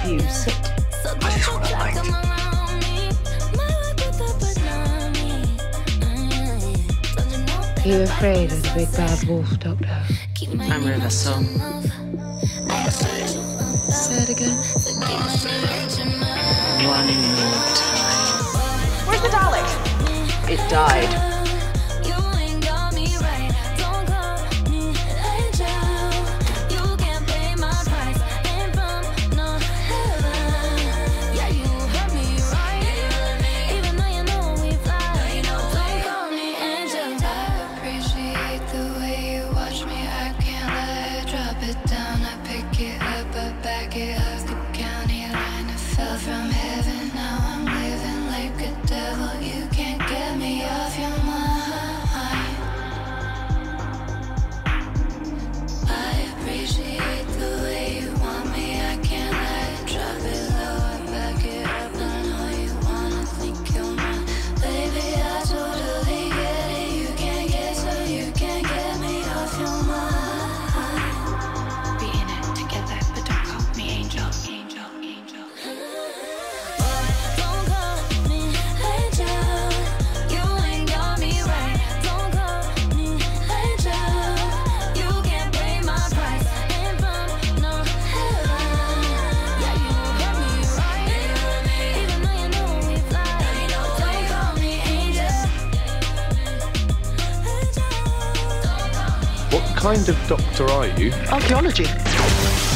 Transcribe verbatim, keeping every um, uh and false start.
you sit? I just want to paint. Are you afraid of the big bad wolf, Doctor? I'm River Song. Say it again. One more time. Where's the Dalek? It died. What kind of doctor are you? Archaeology.